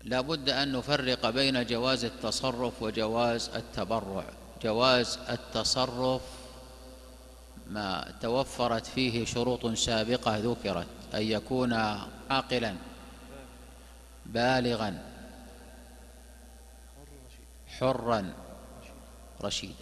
لا بد أن نفرق بين جواز التصرف وجواز التبرع. جواز التصرف ما توفرت فيه شروط سابقة ذكرت: أن يكون عاقلا بالغا حرا رشيدا.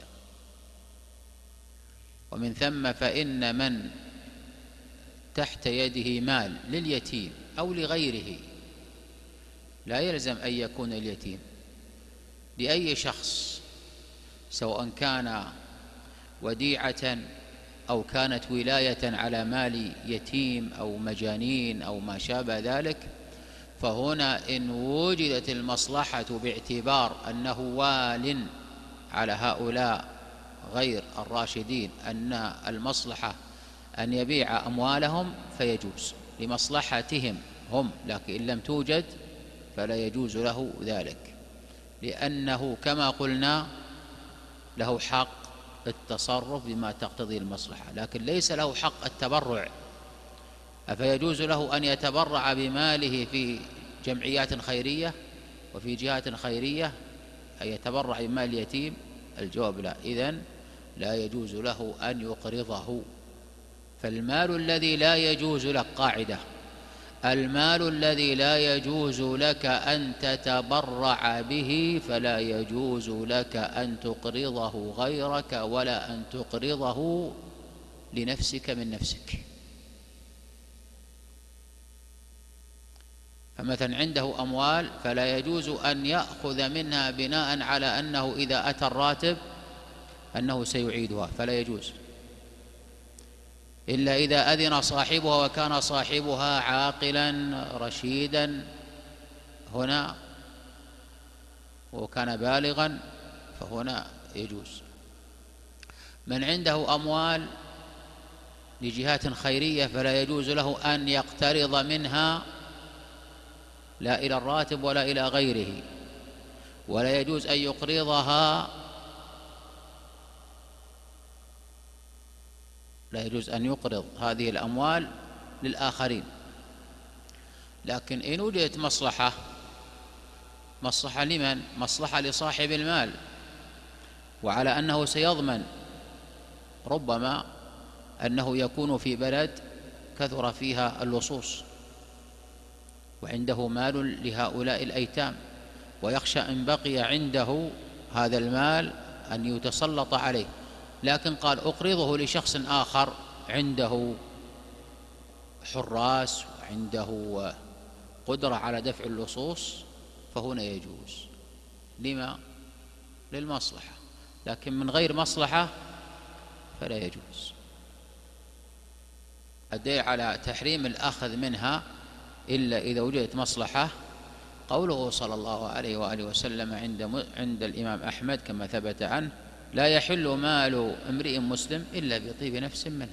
ومن ثم فإن من تحت يده مال لليتيم أو لغيره لا يلزم أن يكون اليتيم لأي شخص، سواء كان وديعة أو كانت ولاية على مال يتيم أو مجانين أو ما شابه ذلك. فهنا إن وجدت المصلحة باعتبار أنه وال على هؤلاء غير الراشدين، أن المصلحة أن يبيع أموالهم فيجوز لمصلحتهم هم، لكن إن لم توجد فلا يجوز له ذلك، لأنه كما قلنا له حق التصرف بما تقتضي المصلحة، لكن ليس له حق التبرع. أفيجوز له أن يتبرع بماله في جمعيات خيرية وفي جهات خيرية، أن يتبرع بمال اليتيم؟ الجواب لا. إذن لا يجوز له أن يقرضه. فالمال الذي لا يجوز لك، قاعدة: المال الذي لا يجوز لك أن تتبرع به فلا يجوز لك أن تقرضه غيرك ولا أن تقرضه لنفسك من نفسك. فمثلا عنده أموال فلا يجوز أن يأخذ منها بناء على أنه إذا أتى الراتب أنه سيعيدها، فلا يجوز إلا إذا أذن صاحبها وكان صاحبها عاقلا رشيدا هنا وكان بالغا، فهنا يجوز. من عنده أموال لجهات خيرية فلا يجوز له أن يقترض منها لا إلى الراتب ولا إلى غيره، ولا يجوز أن يقرضها، لا يجوز أن يقرض هذه الأموال للآخرين. لكن إن وجدت مصلحة لمن؟ مصلحة لصاحب المال، وعلى أنه سيضمن، ربما أنه يكون في بلد كثر فيها اللصوص وعنده مال لهؤلاء الأيتام، ويخشى إن بقي عنده هذا المال أن يتسلط عليه، لكن قال أقرضه لشخص آخر عنده حراس وعنده قدرة على دفع اللصوص، فهنا يجوز. لما؟ للمصلحة. لكن من غير مصلحة فلا يجوز. الدليل على تحريم الأخذ منها إلا إذا وجدت مصلحة قوله صلى الله عليه وآله وسلم عند الإمام أحمد كما ثبت عنه: لا يحل مال امرئ مسلم إلا بطيب نفس منه.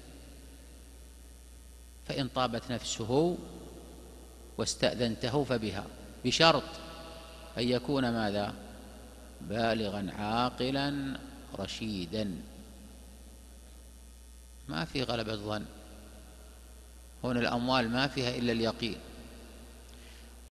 فإن طابت نفسه واستأذنته فبها، بشرط أن يكون ماذا؟ بالغا عاقلا رشيدا. ما في غلبة الظن هنا، الأموال ما فيها إلا اليقين.